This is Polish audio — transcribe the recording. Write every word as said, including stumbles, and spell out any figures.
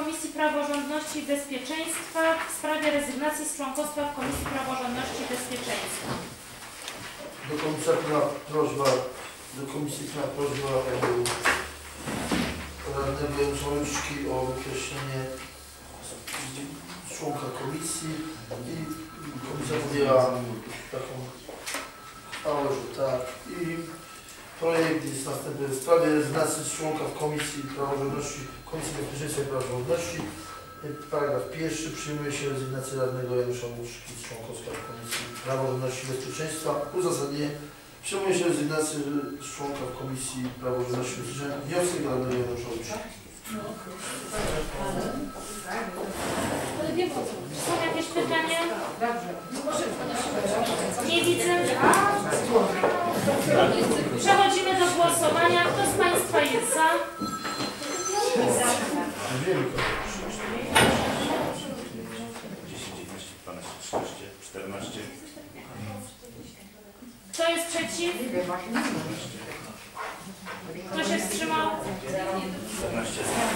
Komisji Praworządności i Bezpieczeństwa w sprawie rezygnacji z członkostwa w Komisji Praworządności i Bezpieczeństwa. Do komisarza prośba, do komisji prośba radnego Janusza o wykreślenie członka komisji i komisja podjęła taką chwałę, że tak. I projekt jest następny w sprawie rezygnacji z członka w Komisji Praworządności, Komisji Bezpieczeństwa i Praworządności. Paragraf pierwszy. Przyjmuje się rezygnację radnego Janusza Łuczki z członkostwa w Komisji Praworządności i Bezpieczeństwa. Uzasadnienie. Przyjmuje się rezygnację z członka w Komisji Praworządności i Bezpieczeństwa. Wniosek radnego Janusza Łuczki. Są jakieś pytania? Nie widzę. Przechodzimy do głosowania. Kto z Państwa jest za? czternaście. Kto jest przeciw? Kto się wstrzymał? czternaście.